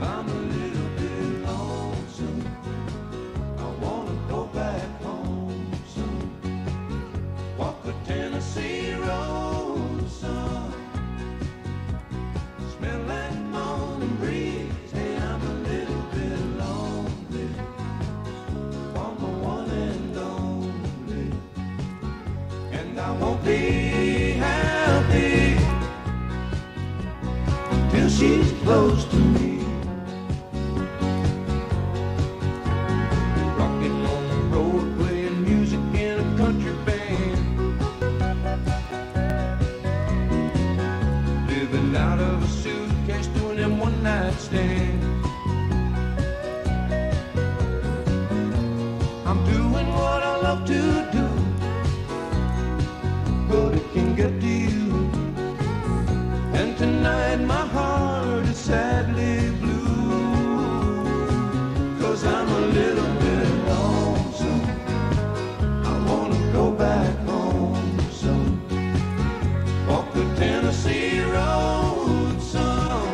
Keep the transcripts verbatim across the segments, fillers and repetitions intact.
I'm a little bit lonesome. I wanna go back home soon. Walk a Tennessee road, son. Smell that morning breeze. Hey, I'm a little bit lonely. I'm the one and only. And I won't be happy till she's close to me. Rocking on the road, playing music in a country band. Living out of a suitcase, doing them one night stands. I'm doing what I love to do, but it can get to you. And tonight my heart is sadly blue, 'cause I'm a little bit lonesome. I wanna go back home, son. Walk the Tennessee road, son.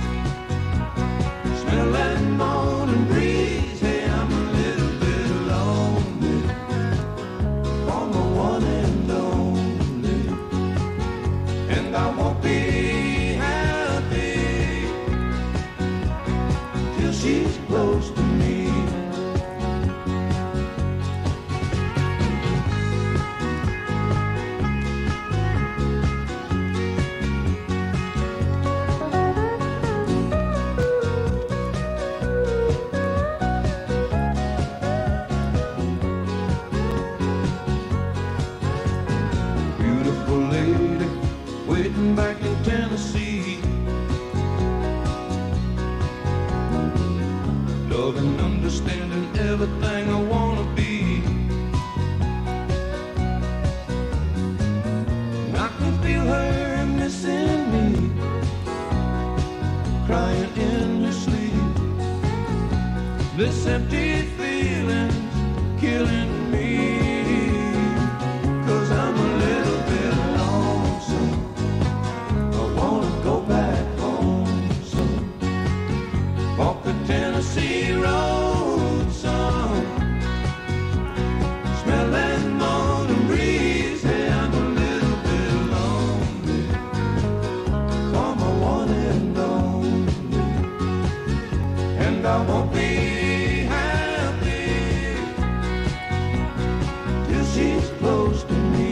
Smell that morning breeze. Hey, I'm a little bit lonely. I'm the one and only. And I won't be she's close to me. Beautiful lady waiting back in Tennessee. Loving, understanding everything I wanna be. And I can feel her missing me, crying in her sleep. This empty feeling's killing me, 'cause I'm a little bit lonesome. I wanna go back home, son. Walk the Tennessee road, son. Smell that morning breeze. Hey, I'm a little bit lonely. I'm a one and only. And I won't be happy till she's close to me.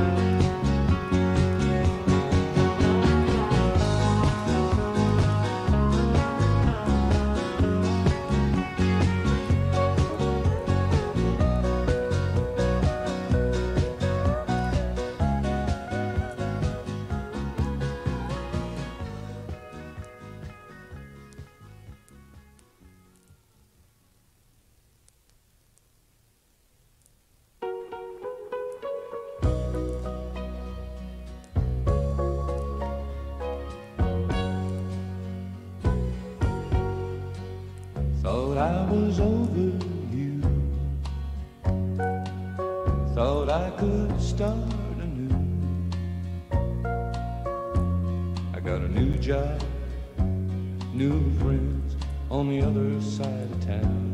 Thought I was over you. Thought I could start anew. I got a new job, new friends on the other side of town.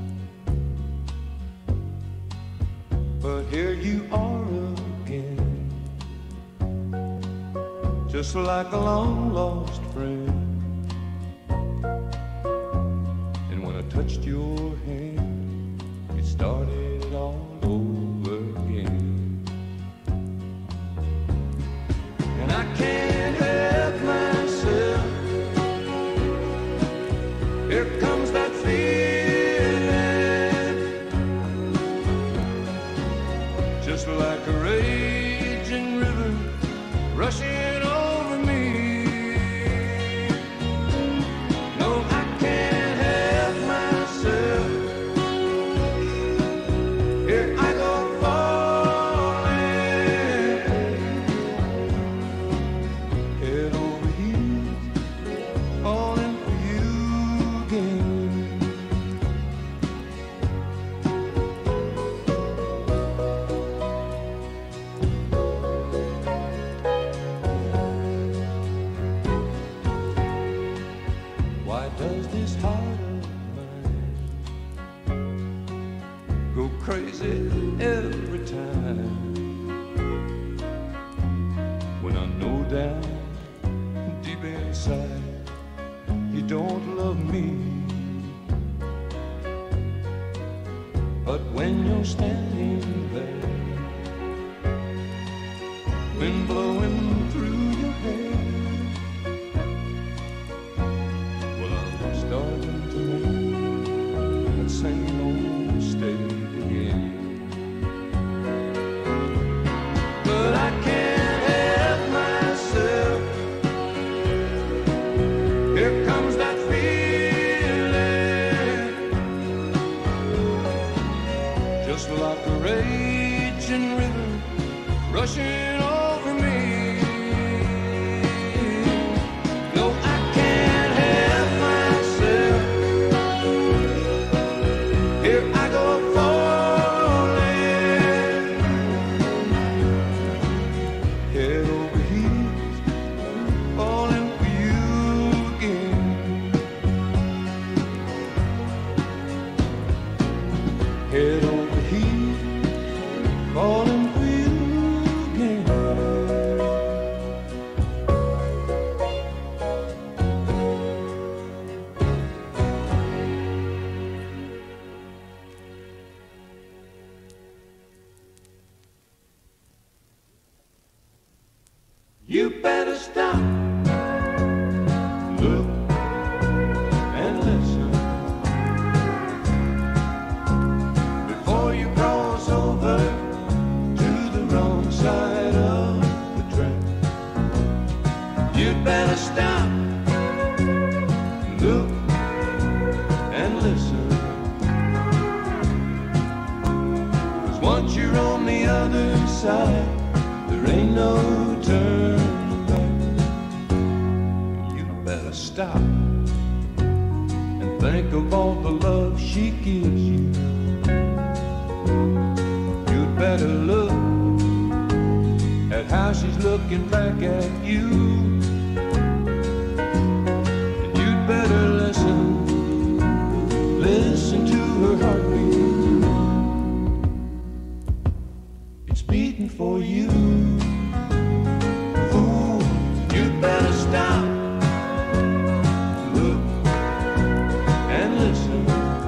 But here you are again, just like a long lost friend. Touched your hand, it started all over again. And I can't help myself, here comes that feeling, just like a raging river rushing over me. No, I can't help myself. Here I go falling, head over heels, falling for you again. this heart of mine go crazy every time when I know down deep inside you don't love me. But when you're standing there, wind blowing through your hair, well, I'm starting to make that same old mistake again. But I can't help myself. Here comes that feeling, just like a raging river rushing over me. No, I can't help myself. Here I go falling, head over heels, falling for you again. Head over heels, falling for you. You better stop, look and listen before you cross over to the wrong side of the track. You better stop, look and listen, 'cause once you're on the other side, there ain't no turning back. You better stop and think of all the love she gives you. You'd better look at how she's looking back at you. And you'd better listen, listen to her heartbeat. It's beating for you. Better stop, look and listen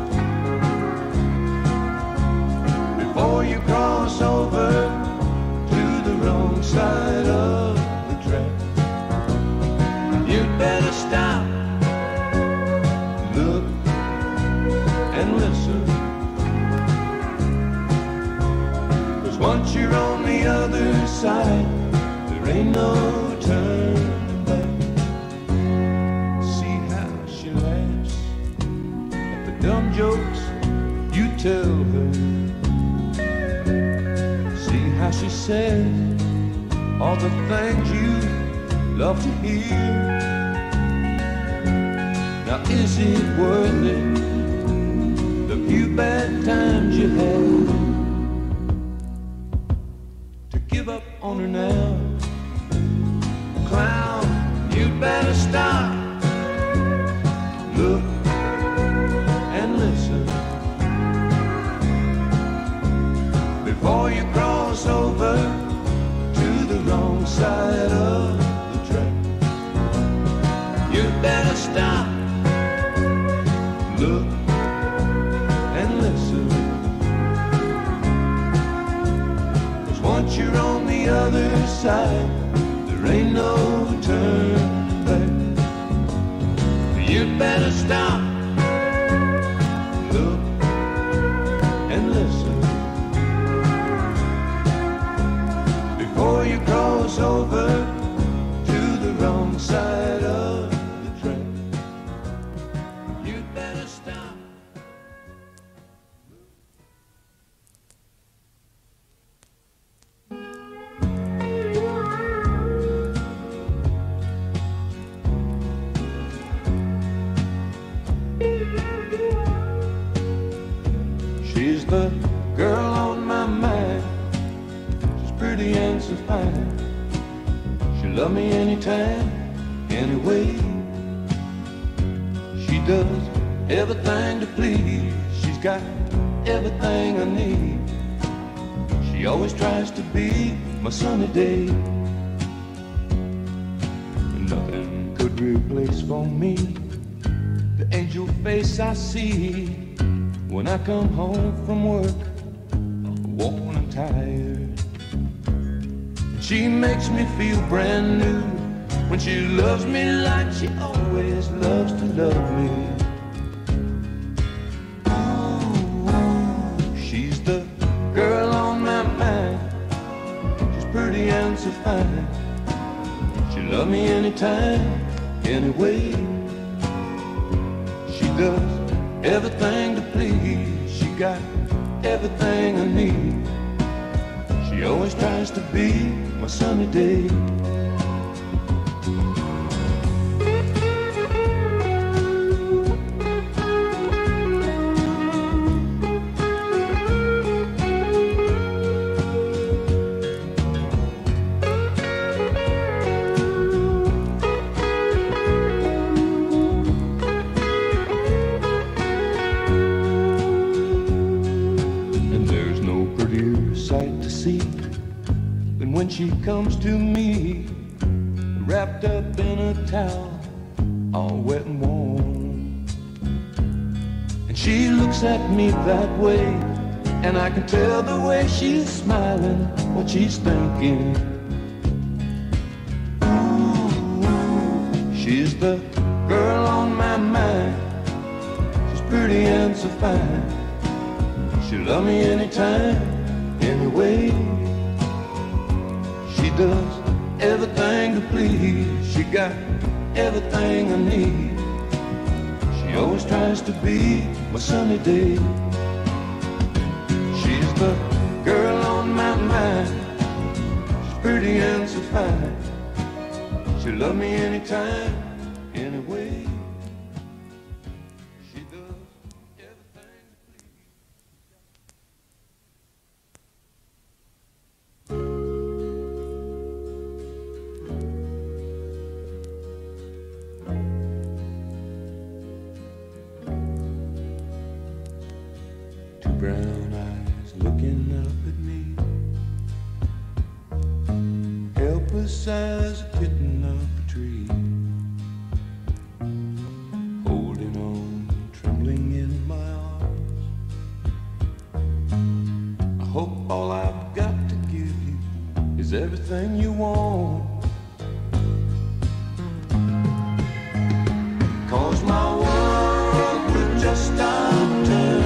before you cross over to the wrong side of the track. You'd better stop, look and listen, 'cause once you're on the other side, there ain't no turn. Dumb jokes you tell her. See how she says all the things you love to hear. Now is it worth it, the few bad times you had, to give up on her now? Clown, you'd better stop, look and listen before you cross over to the wrong side of the track. You'd better stop, look and listen, 'cause once you're on the other side, there ain't no turning back. You'd better stop, look and listen before you cross over to the wrong side of the track. You'd better stop. She's the girl on my mind. She's pretty and so fine. She'll love me anytime, anyway. She does everything to please. She's got everything I need. She always tries to be my sunny day. Nothing could replace for me the angel face I see when I come home from work, worn and tired. She makes me feel brand new when she loves me like she always loves to love me. Ooh, she's the girl on my mind. She's pretty and so fine. She loves me anytime, anyway. She does everything to please. She got everything I need. She always tries to be my sunny day. When she comes to me, wrapped up in a towel, all wet and warm, and she looks at me that way, and I can tell the way she's smiling what she's thinking. Ooh, she's the girl on my mind. She's pretty and so fine. She'll love me anytime, anyway. She does everything to please. She got everything I need. She always tries to be my sunny day. She's the girl on my mind. She's pretty and so fine. She'll love me anytime, anyway. She does everything to please. Brown eyes looking up at me, helpless as a kitten up a tree, holding on, trembling in my arms. I hope all I've got to give you is everything you want, 'cause my world would just stop turning.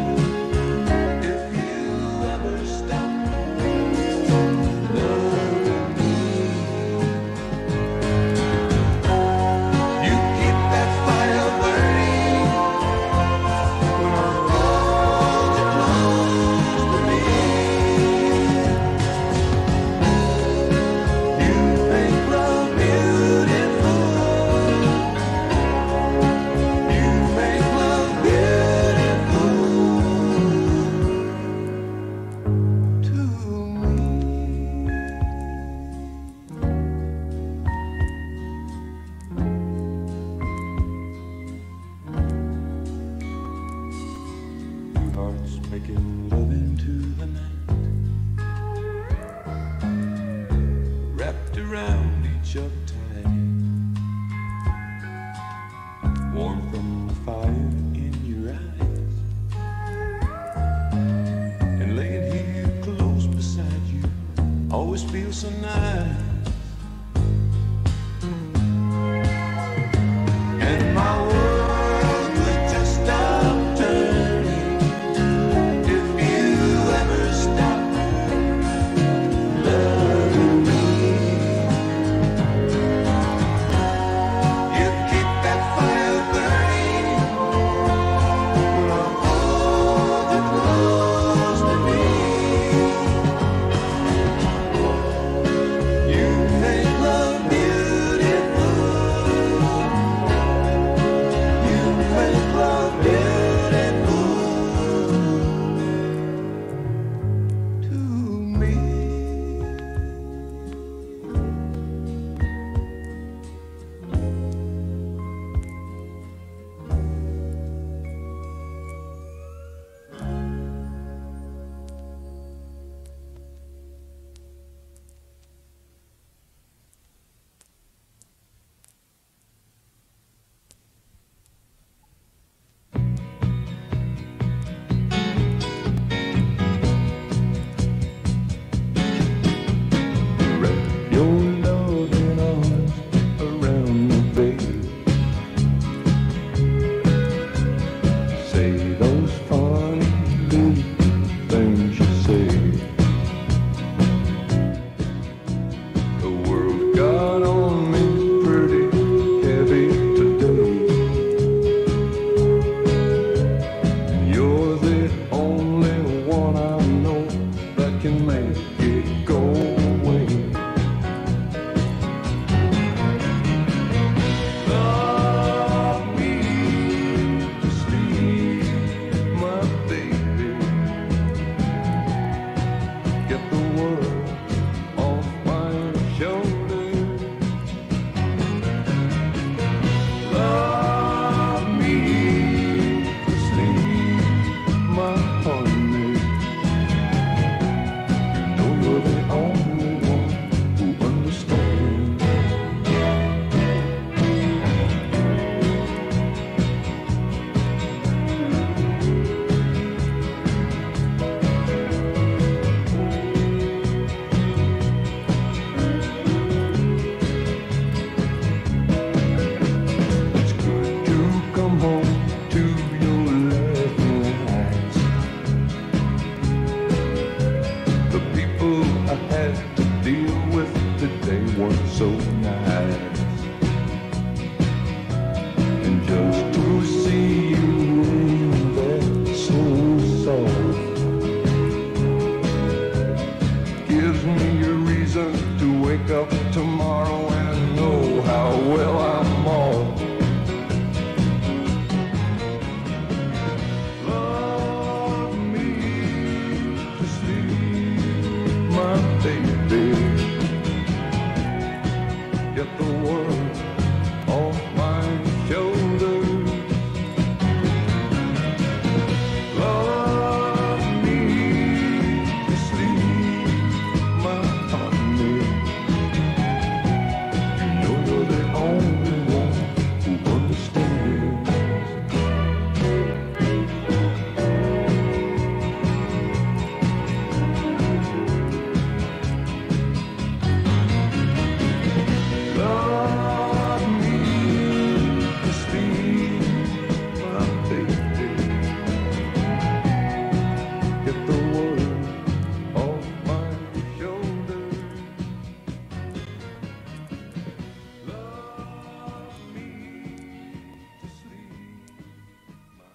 Making love into the night, wrapped around each other tight, warm from the fire in your eyes, and laying here close beside you always feels so nice. And my world would just stop turning if you world off my shoulders. Love me to sleep, my honey. You know you're the only one who understands. Love me to sleep, my baby. Get the world off my shoulders. Love me to sleep, my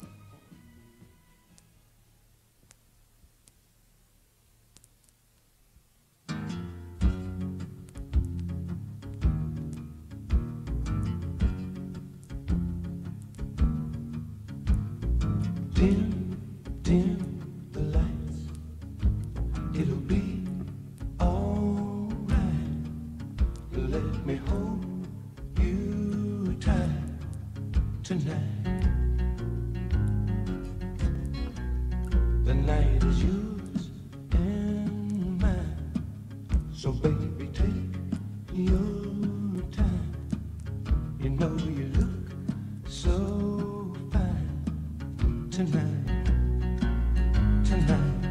dim, dim the lights. It'll be alright. Let me hold you tight tonight. The night is yours and mine. So baby, take your time. You know you look so fine tonight, tonight.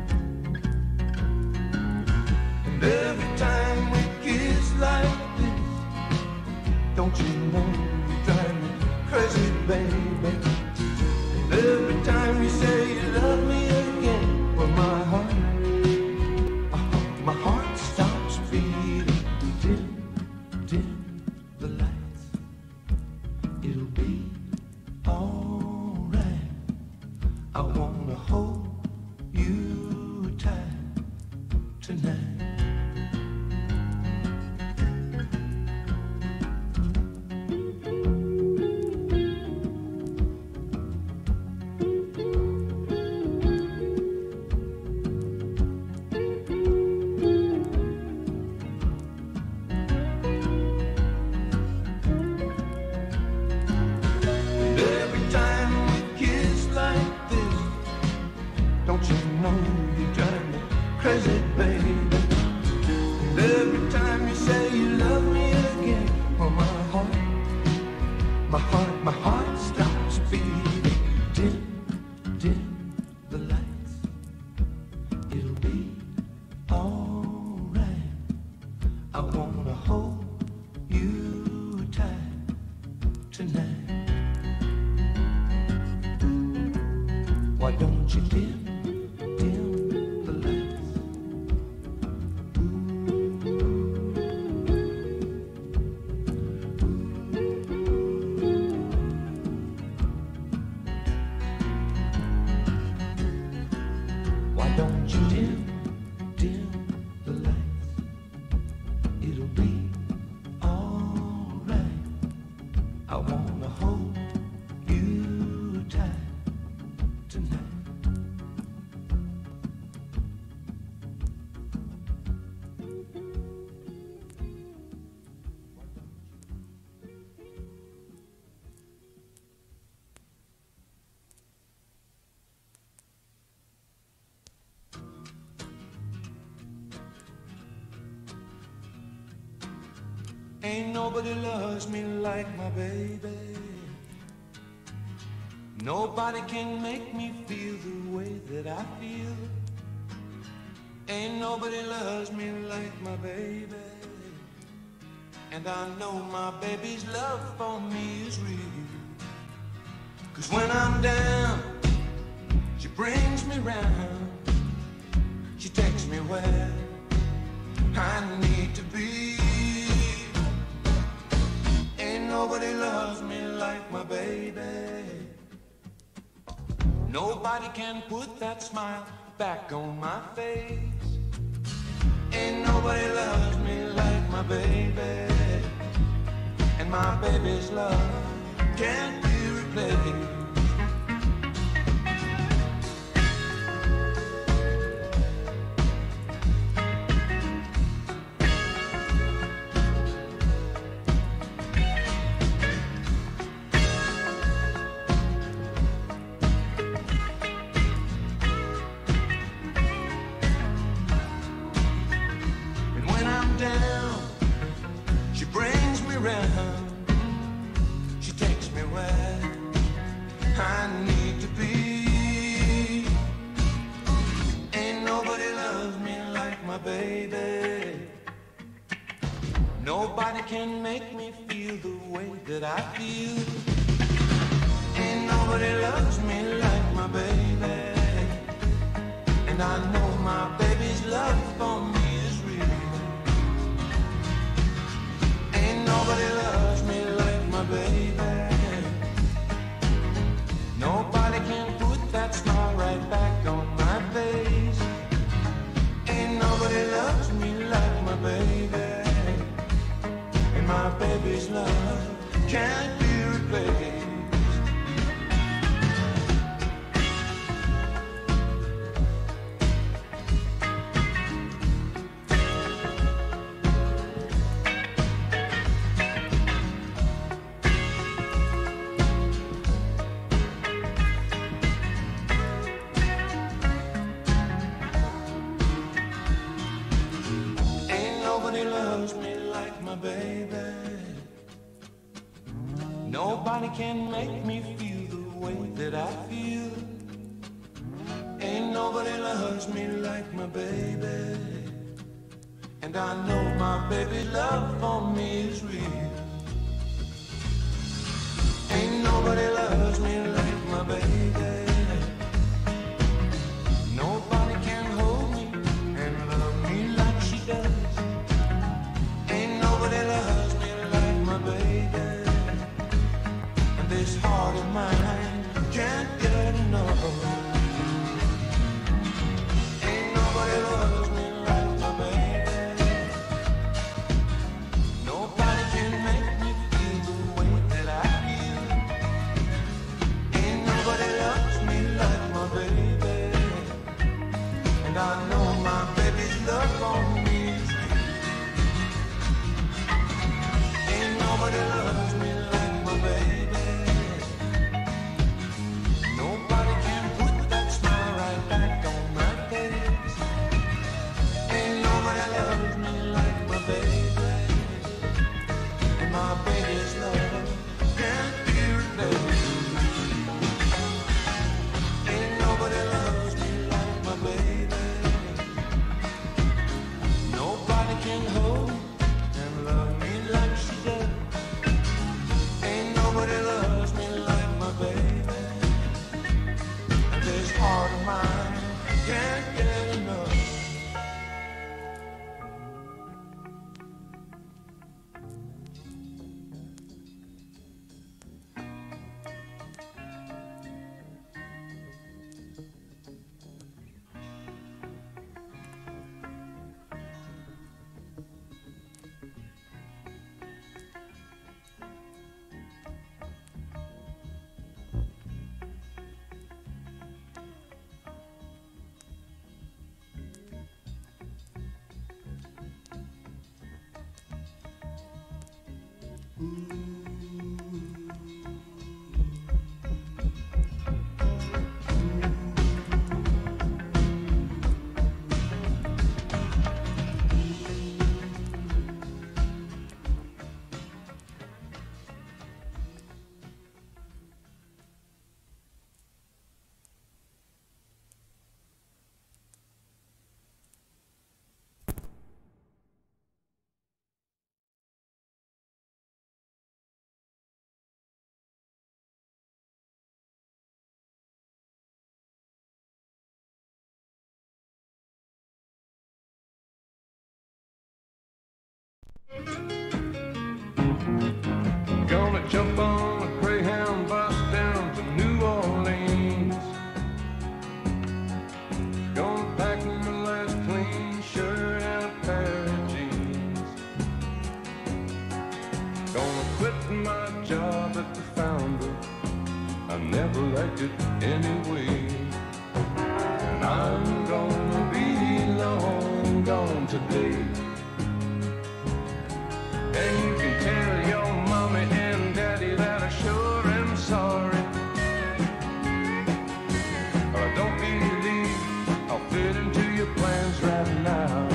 And every time we kiss like this, don't you know you drive me crazy, baby. And every time you say you love me again, well, my heart, uh, my heart stops beating. Dim, dim the lights. It'll be alright. I wanna hold you tight tonight. And every time we kiss like this, don't you know you drive me crazy, baby. And every time you say you love me again, well, my heart, my heart, my heart stops beating. Dim, dim the lights. It'll be alright. I wanna hold you tight tonight. Why don't you dim, dim the lights? Why don't you dim, dim the lights? It'll be alright. I wanna hold you tight tonight. Ain't nobody loves me like my baby. Nobody can make me feel the way that I feel. Ain't nobody loves me like my baby. And I know my baby's love for me is real. 'Cause when I'm down, she brings me round. She takes me where I need to be. Ain't nobody loves me like my baby. Nobody can put that smile back on my face. Ain't nobody loves me like my baby. And my baby's love can't be replaced. Nobody can make me feel the way that I feel. Ain't nobody loves me like my baby. And I know my baby's love for me is real. Ain't nobody loves me like my baby. Nobody can put that smile right back on my face. Ain't nobody loves me like my baby. And my baby's love can't be replaced. Nobody can make me feel the way that I feel. Ain't nobody loves me like my baby. And I know my baby's love for me is real. Ain't nobody loves me like my baby. Nobody can hold me and love me like she does. Ain't nobody loves me like my baby. This heart of mine can't get enough. Ain't nobody loves me like my baby. Nobody can make me feel the way that I feel. Ain't nobody loves me like my baby. And I know my baby's love for me is real. Ain't nobody loves me like my baby. Gonna jump on a Greyhound bus down to New Orleans. Gonna pack my last clean shirt and a pair of jeans. Gonna quit my job at the Foundry. I never liked it anyway. And I'm gonna be long gone today. And you can tell your mommy and daddy that I sure am sorry. But I don't believe I'll fit into your plans right now.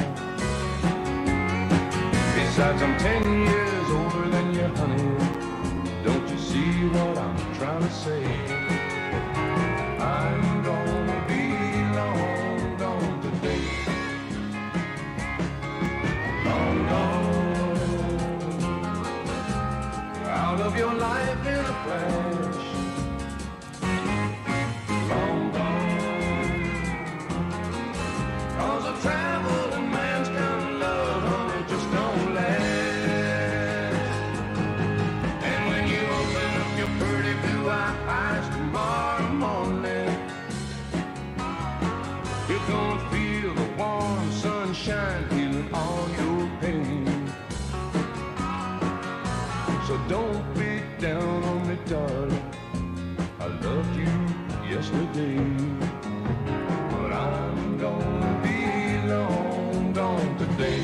Besides, I'm ten years older than you, honey. Don't you see what I'm trying to say? I'm gonna be long gone today. Long gone. of your life in a flash. Long gone. 'Cause a traveling man's kind of love, honey, just don't last. And when you open up your pretty blue eyes tomorrow morning, you're gonna feel the warm sunshine healing all your pain. So don't be down on me, darling. I loved you yesterday, but I'm gonna be long gone today.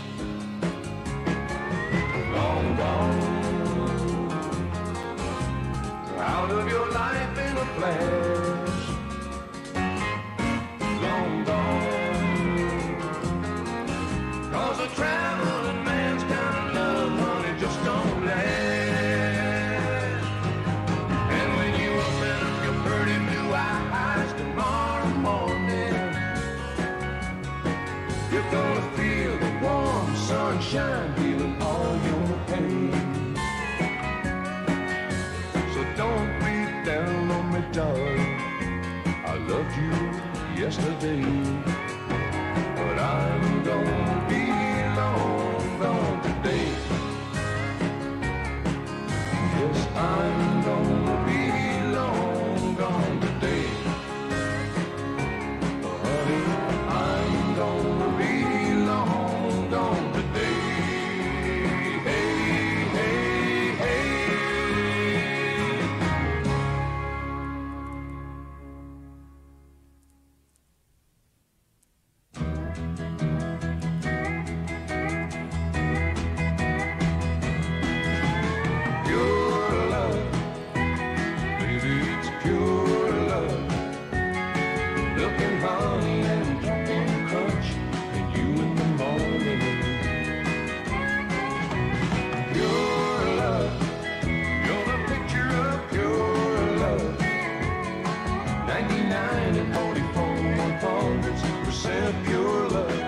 Long gone. Out of your life in a flash. Long gone. 'Cause a traveling man's kind of love, honey, just don't last. And when you open up your pretty blue eyes tomorrow morning, you're gonna feel the warm sunshine healing all your pain. So don't be down on me, darling. I loved you yesterday, but I'm gonna be long gone today. Yes, I'm gonna be long gone today. Honey, I'm gonna be long gone today. Hey, hey, hey. Pure love, baby, it's pure love. Milk and honey and Captain Crunch, and you in the morning. Pure love, you're the picture of pure love. ninety-nine and forty-four, one hundred percent pure love.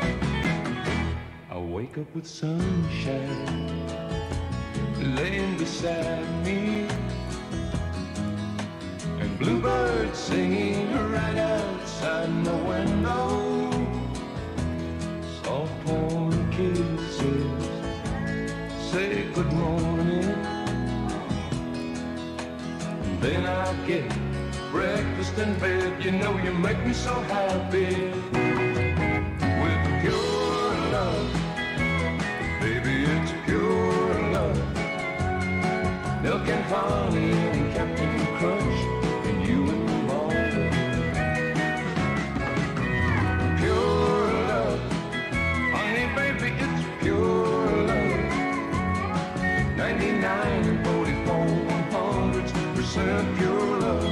I wake up with sunshine laying beside me, and bluebirds singing right outside my window. Soft warm kisses say good morning, and then I get breakfast in bed. You know you make me so happy with pure love. Baby, it's pure love. Milk and honey and Captain Crunch, and you in the morning. Pure love, honey, baby, it's pure love. ninety-nine and forty-four, one hundred percent pure love.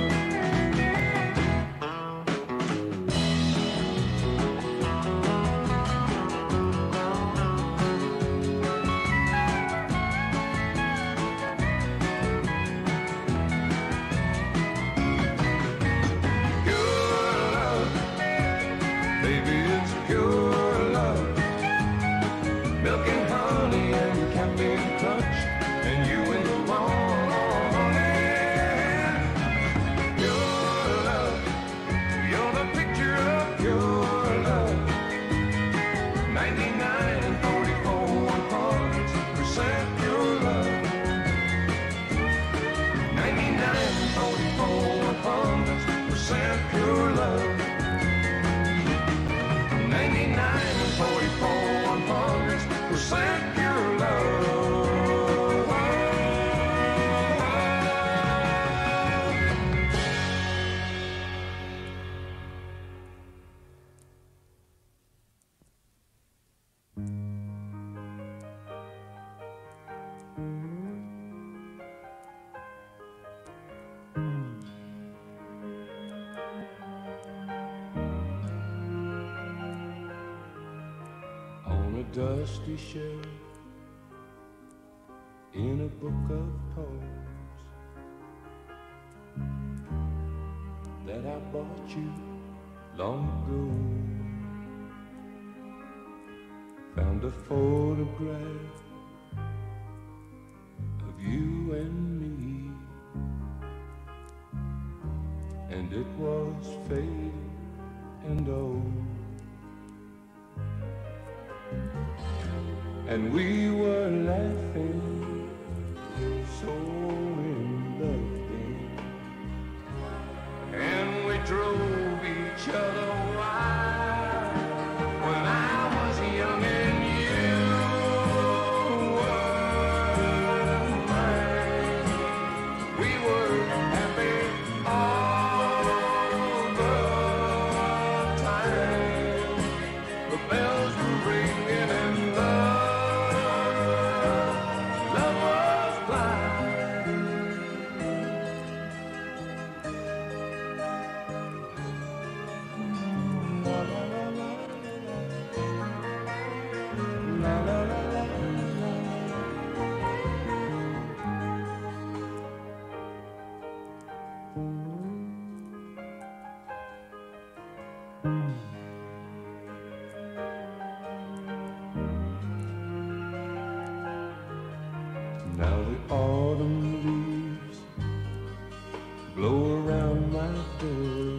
Dusty shelf in a book of poems that I bought you long ago. Found a photograph of you and me, and it was fate and old, and we were laughing so in love then, and we drove each other wild when I was young and you were mine. We were happy all the time. The bells were ringing and love, love was blind. La la la la la la la la la. Now the autumn leaves blow around my door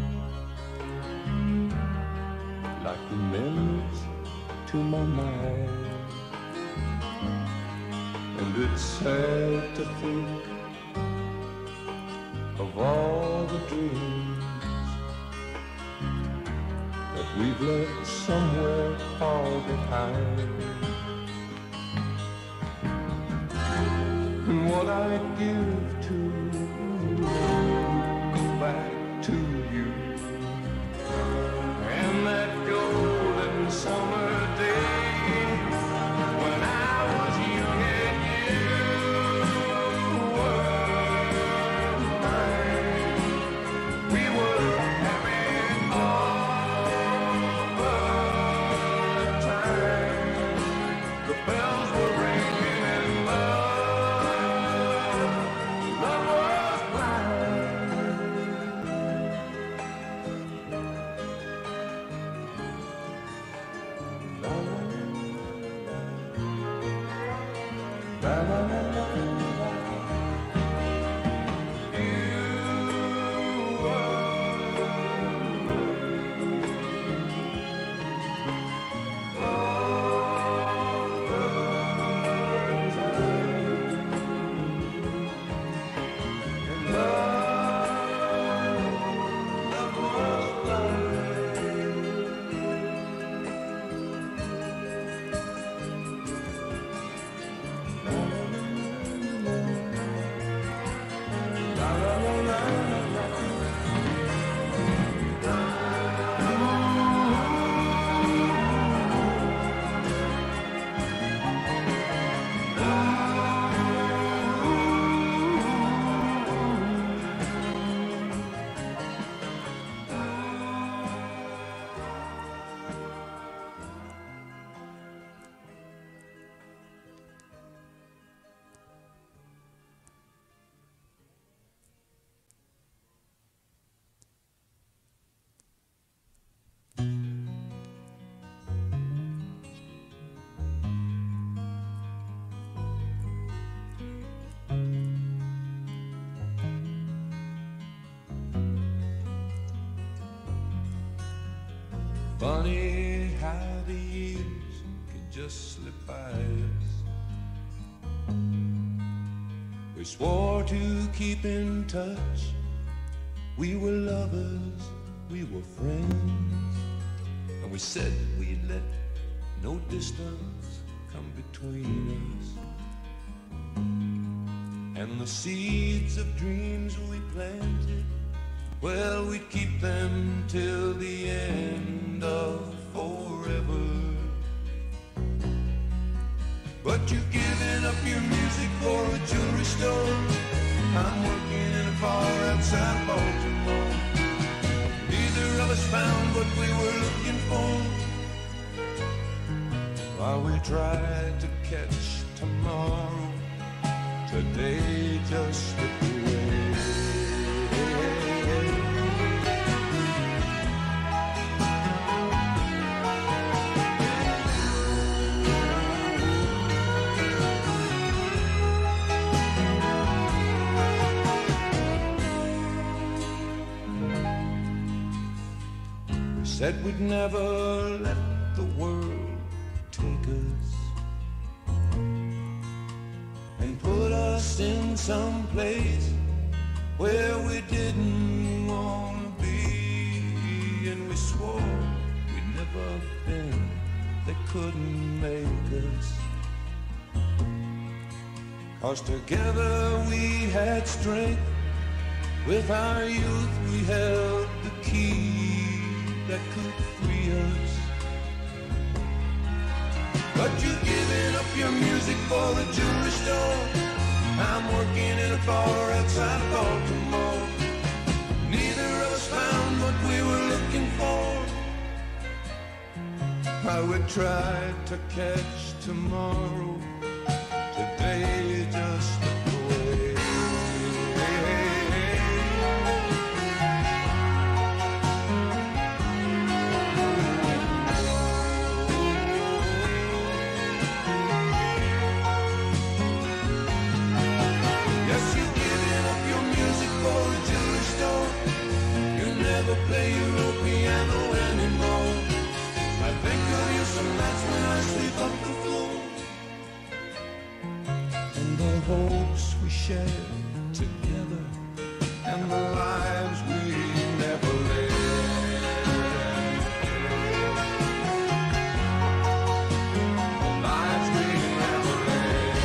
like the memories to my mind, and it's sad to think of all the dreams that we've left somewhere far behind. And what I'd give to go back to you and that golden summer day when I was young and you were mine. We were happy all the time. The bells were ringing and love, love was blind. La la la la la la la. You were all the time. And love, love was blind. La la la la la. Funny how the years can just slip by us. We swore to keep in touch. We were lovers, we were friends, and we said we'd let no distance come between us. And the seeds of dreams we planted, well, we'd keep them till the end of forever. But you've given up your music for a jewelry store. I'm working in a bar outside Baltimore. Neither of us found what we were looking for, while we tried to catch tomorrow. Today just slipped away. said we'd never let the world take us and put us in some place where we didn't want to be, and we swore we'd never been, they couldn't make us, 'cause together we had strength, with our youth we held the key that could free us. But you've given up your music for the jewelry store, I'm working in a bar outside of Baltimore. Neither of us found what we were looking for. I would try to catch tomorrow, today just slipped away. Yes, you've given up your music for the jewelry store. You never play your old piano anymore. I think of you some nights when I sleep on the floor, and the hopes we shared together, and the lives we never lived, the lives we never lived.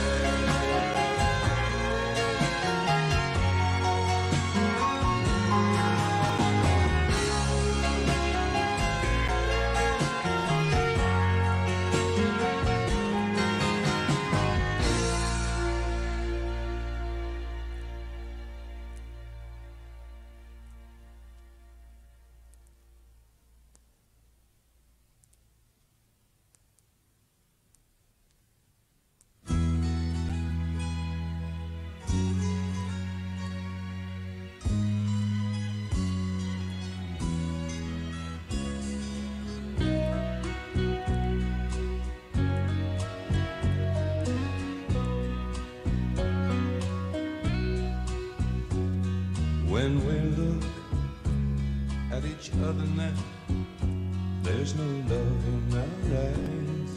When we look at each other now, there's no love in our eyes.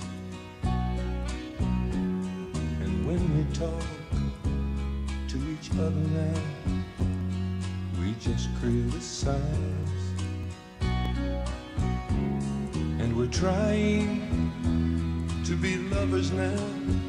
And when we talk to each other now, we just criticize. And we're trying to be lovers now.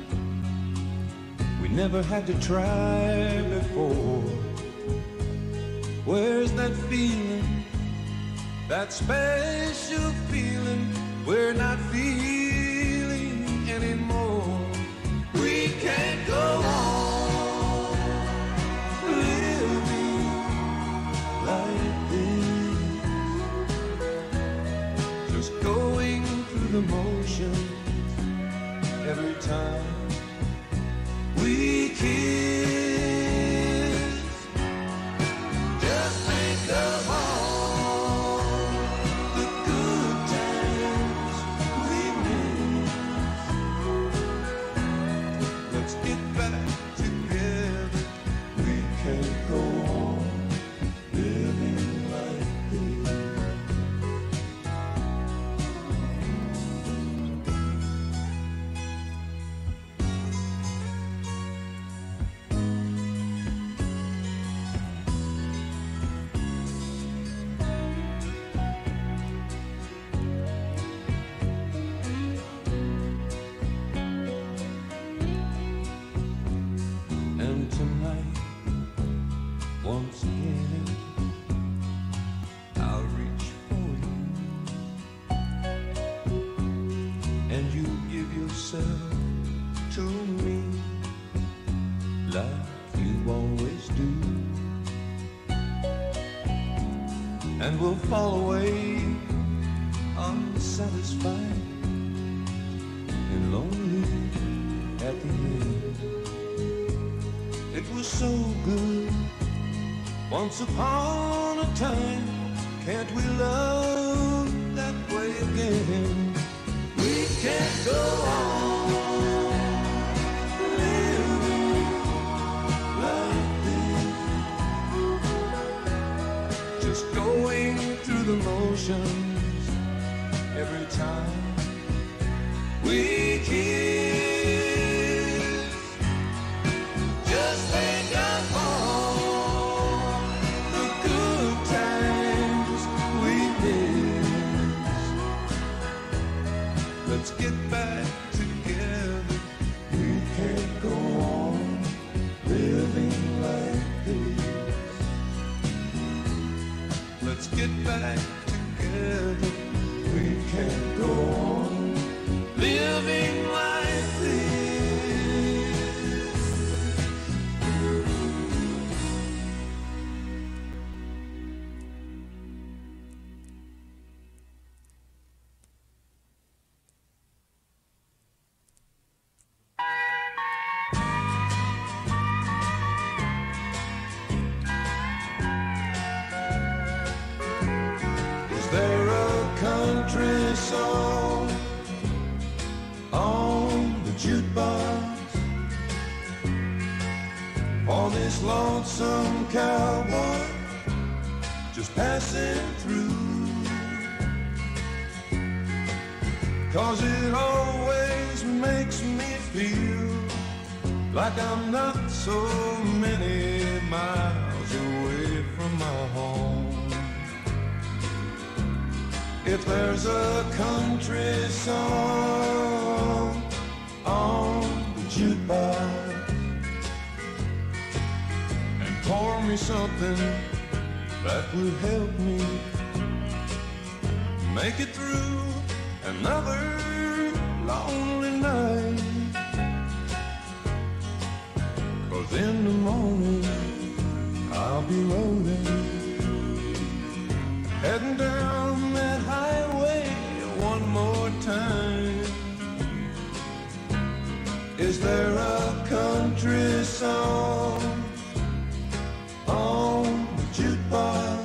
We never had to try before. Where's that feeling, that special feeling we're not feeling anymore? We can't go on living like this, just going through the motions every time we kiss. Of all the good times we miss, let's get back together. We can't go on living like this. Tonight, once again, I'll reach for you, and you give yourself to me like you always do, and we'll fall away unsatisfied and lonely at the end. It was so good once upon a time. Can't we love that way again? We can't go on living like this, just going through the motions every time we kiss. Just think of all the good times we did. Let's get back together. We can't go on living like this. Let's get back together. We can't go on living like this. Is there a country song on the jukebox for this lonesome cowboy just passing through? 'Cause it always makes me feel like I'm not so many miles away from my home. If there's a country song on the jukebox, and pour me something that will help me make it through another lonely night. 'Cause in the morning I'll be rolling, heading down that highway one more time. Is there a country song on the jukebox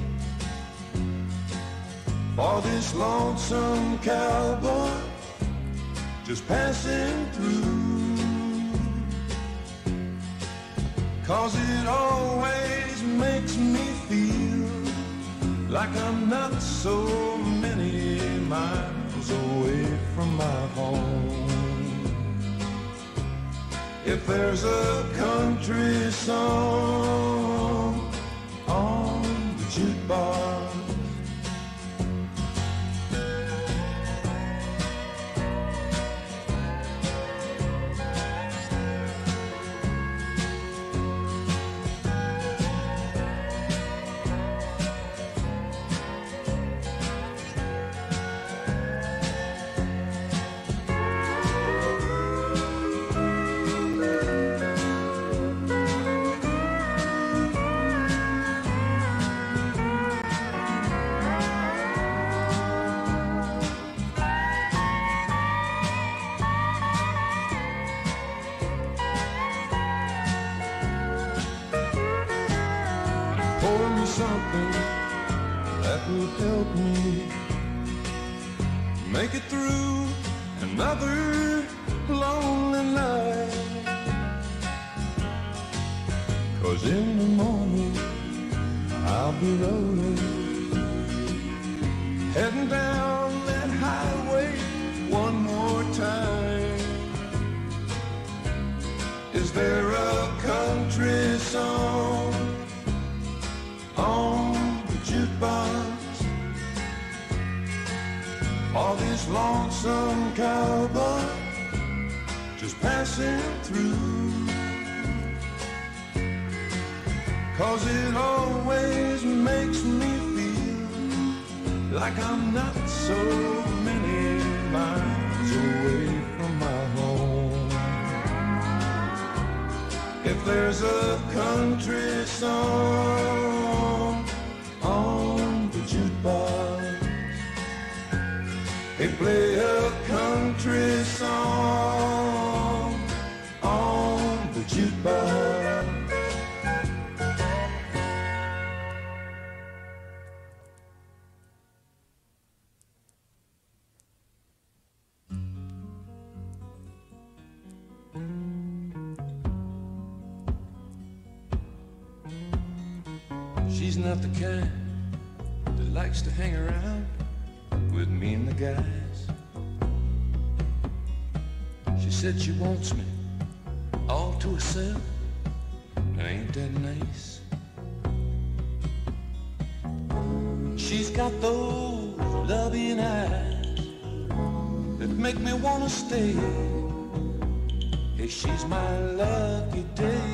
for this lonesome cowboy just passing through? 'Cause it always makes me feel like I'm not so many miles away from my home. If there's a country song on the jukebox, pour me something that will help me make it through another lonely night. 'Cause in the morning I'll be rolling, heading down that highway one more time. Is there a country song on the jukebox for this lonesome cowboy just passing through? 'Cause it always makes me feel like I'm not so many miles away from my home. If there's a country song on the jukebox, they play a country song on the jukebox. She's not the kind that likes to hang around. with me and the guys. She said she wants me all to herself. Now ain't that nice? She's got those loving eyes that make me wanna stay. Hey, she's my lucky day.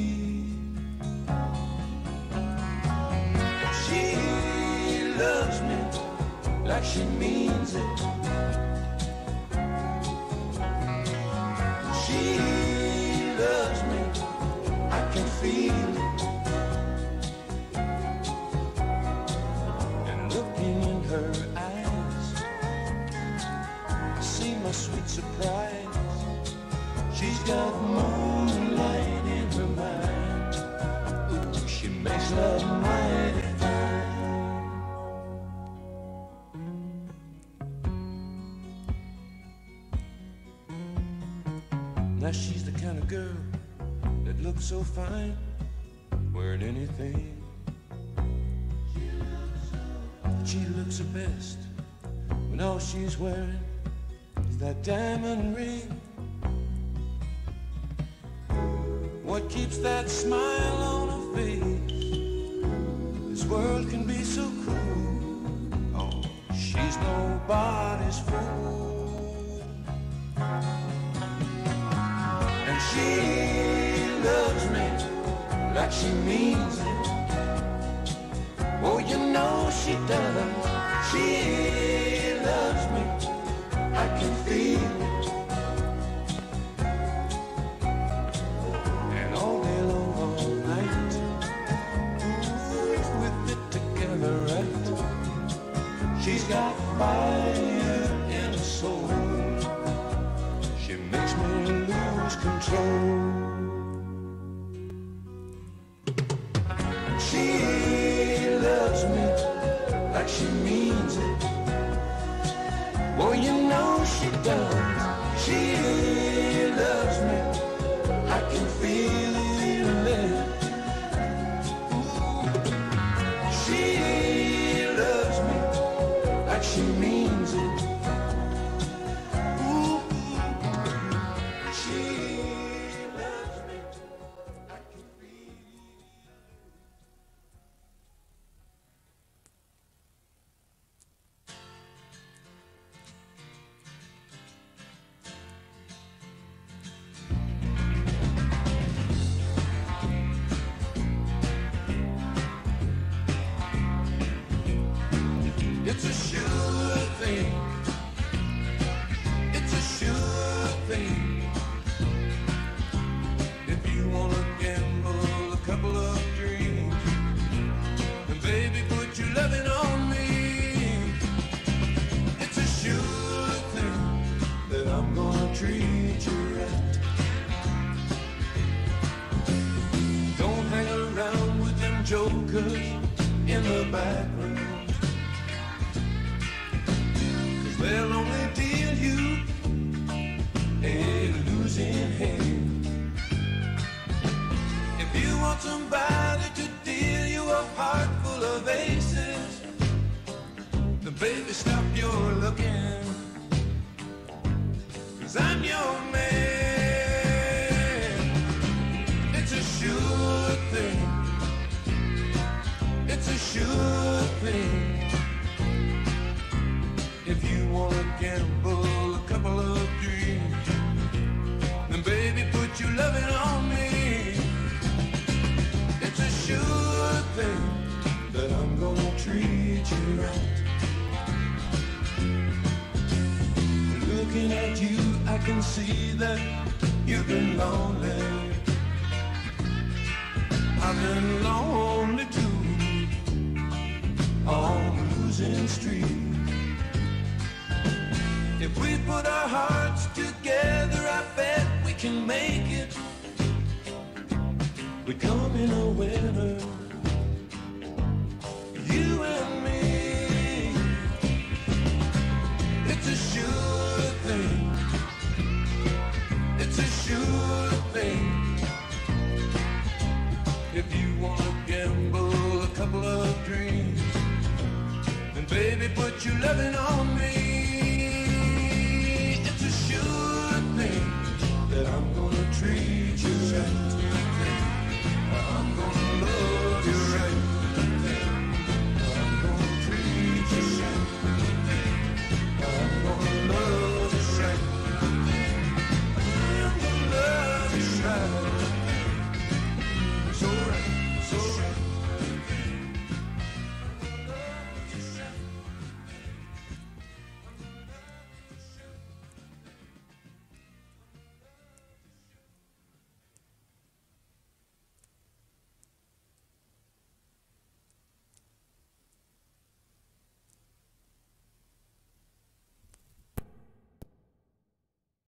She loves me like she means it. She loves me, I can feel it. And looking in her eyes, I see my sweet surprise. She's got moonlight in her mind. Ooh, she makes love mighty fine. Now she's the kind of girl that looks so fine wearing anything. She looks her best when all she's wearing is that diamond ring. What keeps that smile on her face? This world can be so cruel. Oh, she's nobody's fool. And she loves me like she means it. Oh, you know she does. She loves me, I can feel it. And all day long, all night, ooh, if we fit together right, she's got fire in her soul. She makes me lose control. She loves me like she means it. Oh, you know she does. She loves me, I can feel it. She loves me like she means it. Ooh, she loves me, I can feel it. It's a sure thing. It's a sure thing. If you wanna gamble a couple of dreams, then baby put your loving on me. It's a sure thing that I'm gonna treat you right. Don't hang around with them jokers in the back room. They'll only deal you a losing hand. If you want somebody to deal you a heart full of aces, then baby stop your looking, 'cause I'm your man. It's a sure thing. It's a sure thing. If you wanna gamble a couple of dreams, then baby put your loving on me. It's a sure thing that I'm gonna treat you right. Looking at you, I can see that you've been lonely. I've been lonely too, on the losing street. If we put our hearts together, I bet we can make it. We come in a winner, you and me. It's a sure thing. It's a sure thing. If you wanna gamble a couple of dreams, then Baby, put your loving on me.